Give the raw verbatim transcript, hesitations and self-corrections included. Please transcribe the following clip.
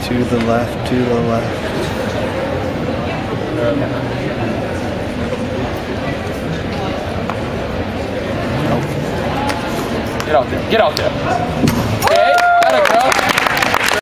To the left, to the left. Get out there. Get out there.